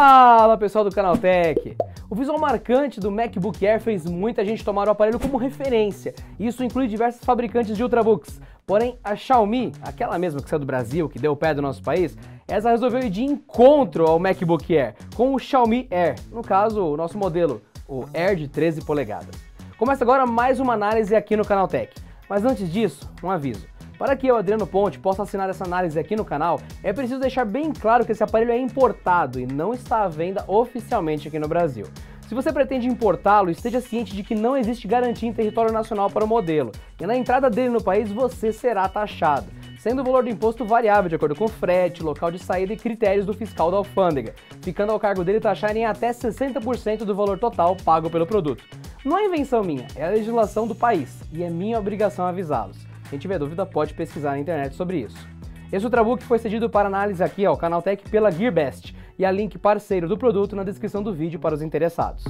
Fala pessoal do Canaltech! O visual marcante do MacBook Air fez muita gente tomar o aparelho como referência. Isso inclui diversos fabricantes de Ultrabooks. Porém, a Xiaomi, aquela mesma que saiu do Brasil, que deu o pé do nosso país, essa resolveu ir de encontro ao MacBook Air, com o Xiaomi Air, no caso, o nosso modelo, o Air de 13 polegadas. Começa agora mais uma análise aqui no Canaltech. Mas antes disso, um aviso. Para que eu, Adriano Ponte, possa assinar essa análise aqui no canal, é preciso deixar bem claro que esse aparelho é importado e não está à venda oficialmente aqui no Brasil. Se você pretende importá-lo, esteja ciente de que não existe garantia em território nacional para o modelo, e na entrada dele no país você será taxado, sendo o valor do imposto variável de acordo com o frete, local de saída e critérios do fiscal da alfândega, ficando ao cargo dele taxar em até 60% do valor total pago pelo produto. Não é invenção minha, é a legislação do país, e é minha obrigação avisá-los. Quem tiver dúvida pode pesquisar na internet sobre isso. Esse Ultrabook foi cedido para análise aqui ao Canaltech pela Gearbest e há link parceiro do produto na descrição do vídeo para os interessados.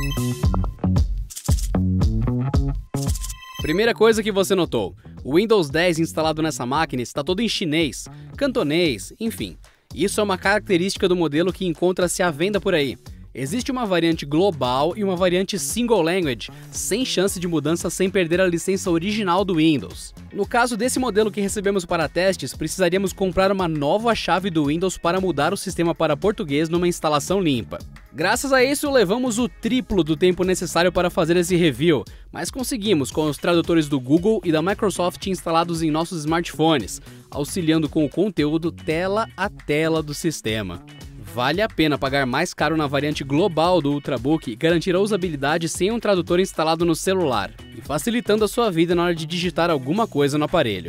Primeira coisa que você notou, o Windows 10 instalado nessa máquina está todo em chinês, cantonês, enfim. Isso é uma característica do modelo que encontra-se à venda por aí. Existe uma variante global e uma variante single language, sem chance de mudança sem perder a licença original do Windows. No caso desse modelo que recebemos para testes, precisaríamos comprar uma nova chave do Windows para mudar o sistema para português numa instalação limpa. Graças a isso, levamos o triplo do tempo necessário para fazer esse review, mas conseguimos com os tradutores do Google e da Microsoft instalados em nossos smartphones, auxiliando com o conteúdo tela a tela do sistema. Vale a pena pagar mais caro na variante global do Ultrabook e garantir a usabilidade sem um tradutor instalado no celular, e facilitando a sua vida na hora de digitar alguma coisa no aparelho.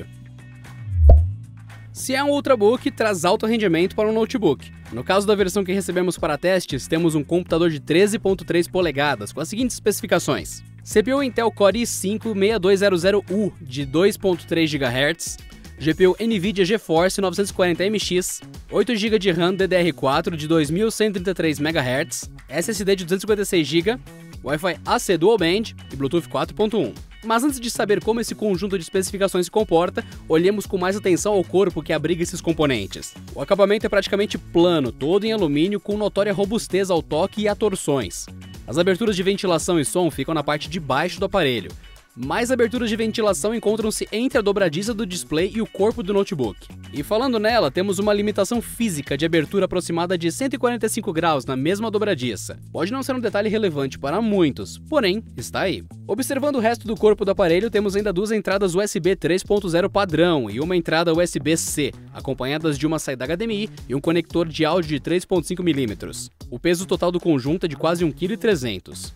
Se é um Ultrabook, traz alto rendimento para um notebook. No caso da versão que recebemos para testes, temos um computador de 13.3 polegadas com as seguintes especificações: CPU Intel Core i5-6200U de 2.3 GHz, GPU NVIDIA GeForce 940MX, 8 GB de RAM DDR4 de 2133 MHz, SSD de 256 GB, Wi-Fi AC Dual Band e Bluetooth 4.1. Mas antes de saber como esse conjunto de especificações se comporta, olhemos com mais atenção ao corpo que abriga esses componentes. O acabamento é praticamente plano, todo em alumínio com notória robustez ao toque e a torções. As aberturas de ventilação e som ficam na parte de baixo do aparelho. Mais aberturas de ventilação encontram-se entre a dobradiça do display e o corpo do notebook. E falando nela, temos uma limitação física de abertura aproximada de 145 graus na mesma dobradiça. Pode não ser um detalhe relevante para muitos, porém, está aí. Observando o resto do corpo do aparelho, temos ainda duas entradas USB 3.0 padrão e uma entrada USB-C, acompanhadas de uma saída HDMI e um conector de áudio de 3.5 mm. O peso total do conjunto é de quase 1,3 kg.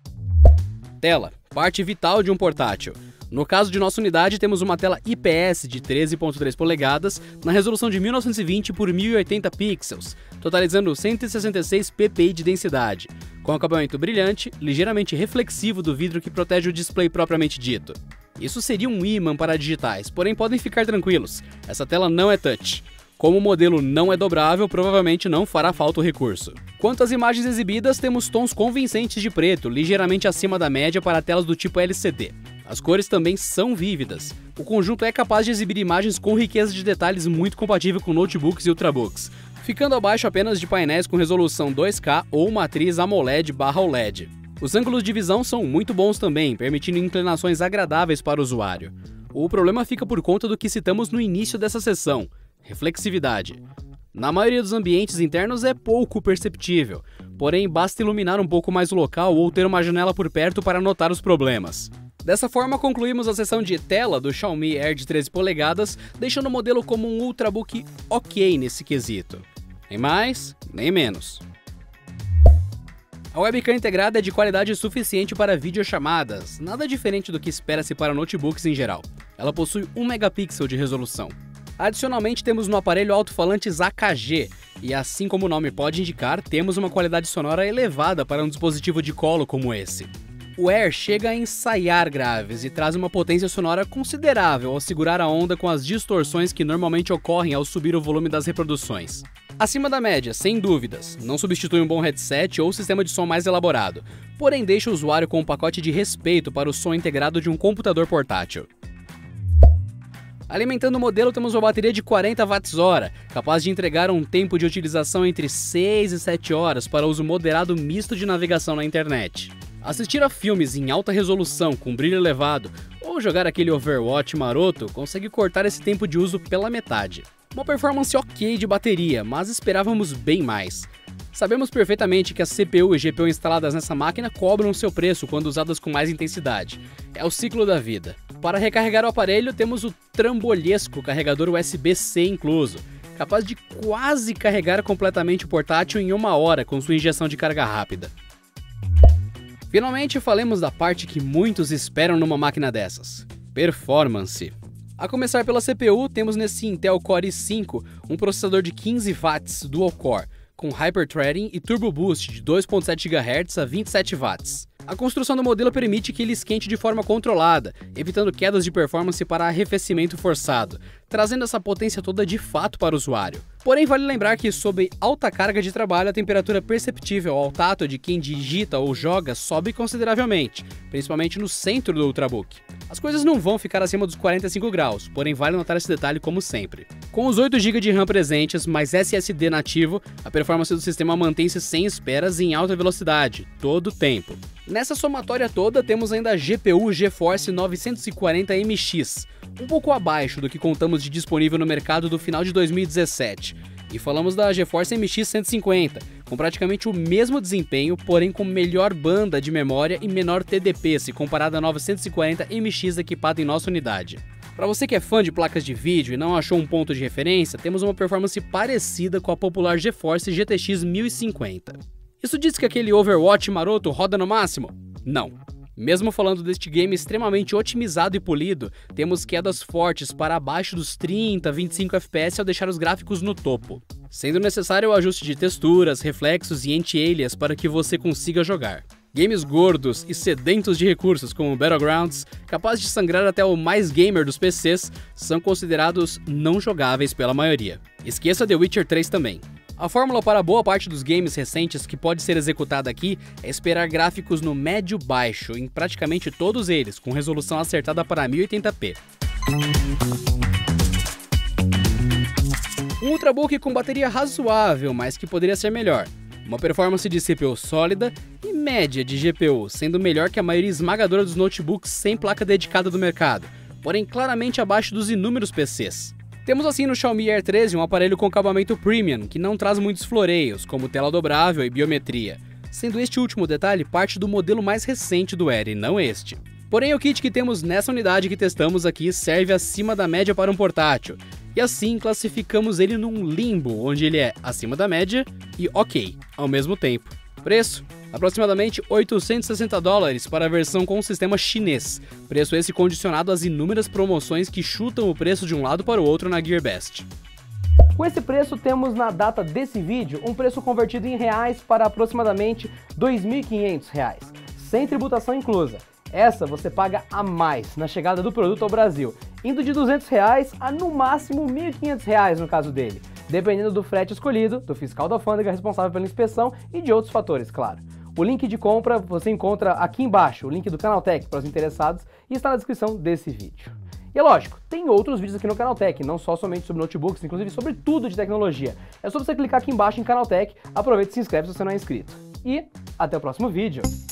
Tela, parte vital de um portátil. No caso de nossa unidade, temos uma tela IPS de 13.3 polegadas na resolução de 1920 por 1080 pixels, totalizando 166 ppi de densidade, com acabamento brilhante, ligeiramente reflexivo do vidro que protege o display propriamente dito. Isso seria um ímã para digitais, porém podem ficar tranquilos, essa tela não é touch. Como o modelo não é dobrável, provavelmente não fará falta o recurso. Quanto às imagens exibidas, temos tons convincentes de preto, ligeiramente acima da média para telas do tipo LCD. As cores também são vívidas. O conjunto é capaz de exibir imagens com riqueza de detalhes muito compatível com notebooks e ultrabooks, ficando abaixo apenas de painéis com resolução 2K ou matriz AMOLED/OLED. Os ângulos de visão são muito bons também, permitindo inclinações agradáveis para o usuário. O problema fica por conta do que citamos no início dessa sessão: reflexividade. Na maioria dos ambientes internos é pouco perceptível, porém basta iluminar um pouco mais o local ou ter uma janela por perto para notar os problemas. Dessa forma, concluímos a sessão de tela do Xiaomi Air de 13 polegadas, deixando o modelo como um Ultrabook ok nesse quesito. Nem mais, nem menos. A webcam integrada é de qualidade suficiente para videochamadas, nada diferente do que espera-se para notebooks em geral. Ela possui 1 megapixel de resolução. Adicionalmente, temos no aparelho alto-falantes AKG, e assim como o nome pode indicar, temos uma qualidade sonora elevada para um dispositivo de colo como esse. O Air chega a ensaiar graves e traz uma potência sonora considerável ao segurar a onda com as distorções que normalmente ocorrem ao subir o volume das reproduções. Acima da média, sem dúvidas, não substitui um bom headset ou sistema de som mais elaborado, porém deixa o usuário com um pacote de respeito para o som integrado de um computador portátil. Alimentando o modelo, temos uma bateria de 40 Wh, capaz de entregar um tempo de utilização entre 6 e 7 horas para uso moderado misto de navegação na internet. Assistir a filmes em alta resolução com brilho elevado ou jogar aquele Overwatch maroto consegue cortar esse tempo de uso pela metade. Uma performance ok de bateria, mas esperávamos bem mais. Sabemos perfeitamente que a CPU e GPU instaladas nessa máquina cobram seu preço quando usadas com mais intensidade. É o ciclo da vida. Para recarregar o aparelho, temos o trambolhesco carregador USB-C incluso, capaz de quase carregar completamente o portátil em 1 hora com sua injeção de carga rápida. Finalmente, falemos da parte que muitos esperam numa máquina dessas: performance. A começar pela CPU, temos nesse Intel Core i5 um processador de 15 watts dual-core, com Hyper-Threading e Turbo Boost de 2.7 GHz a 27 watts. A construção do modelo permite que ele esquente de forma controlada, evitando quedas de performance para arrefecimento forçado, trazendo essa potência toda de fato para o usuário. Porém, vale lembrar que sob alta carga de trabalho, a temperatura perceptível ao tato de quem digita ou joga sobe consideravelmente, principalmente no centro do Ultrabook. As coisas não vão ficar acima dos 45 graus, porém vale notar esse detalhe como sempre. Com os 8 GB de RAM presentes, mais SSD nativo, a performance do sistema mantém-se sem esperas e em alta velocidade, todo o tempo. Nessa somatória toda, temos ainda a GPU GeForce 940MX, um pouco abaixo do que contamos de disponível no mercado do final de 2017. E falamos da GeForce MX 150, com praticamente o mesmo desempenho, porém com melhor banda de memória e menor TDP se comparada à 940MX equipada em nossa unidade. Para você que é fã de placas de vídeo e não achou um ponto de referência, temos uma performance parecida com a popular GeForce GTX 1050. Isso diz que aquele Overwatch maroto roda no máximo? Não. Mesmo falando deste game extremamente otimizado e polido, temos quedas fortes para abaixo dos 30 a 25 FPS ao deixar os gráficos no topo, sendo necessário o ajuste de texturas, reflexos e anti-alias para que você consiga jogar. Games gordos e sedentos de recursos como Battlegrounds, capazes de sangrar até o mais gamer dos PCs, são considerados não jogáveis pela maioria. Esqueça The Witcher 3 também. A fórmula para boa parte dos games recentes que pode ser executada aqui é esperar gráficos no médio-baixo em praticamente todos eles, com resolução acertada para 1080p. Um Ultrabook com bateria razoável, mas que poderia ser melhor. Uma performance de CPU sólida e média de GPU, sendo melhor que a maioria esmagadora dos notebooks sem placa dedicada do mercado, porém claramente abaixo dos inúmeros PCs. Temos assim no Xiaomi Air 13 um aparelho com acabamento premium, que não traz muitos floreios, como tela dobrável e biometria, sendo este último detalhe parte do modelo mais recente do Air e não este. Porém, o kit que temos nessa unidade que testamos aqui serve acima da média para um portátil, e assim classificamos ele num limbo, onde ele é acima da média e ok, ao mesmo tempo. Preço? Aproximadamente $860 para a versão com o sistema chinês, preço esse condicionado às inúmeras promoções que chutam o preço de um lado para o outro na GearBest. Com esse preço, temos na data desse vídeo um preço convertido em reais para aproximadamente R$ 2.500, sem tributação inclusa. Essa você paga a mais na chegada do produto ao Brasil, indo de R$ 200 a no máximo R$ 1.500 no caso dele, dependendo do frete escolhido, do fiscal da alfândega responsável pela inspeção e de outros fatores, claro. O link de compra você encontra aqui embaixo, o link do Canaltech para os interessados, e está na descrição desse vídeo. E é lógico, tem outros vídeos aqui no Canaltech, não só somente sobre notebooks, inclusive sobre tudo de tecnologia. É só você clicar aqui embaixo em Canaltech, aproveita e se inscreve se você não é inscrito. E até o próximo vídeo!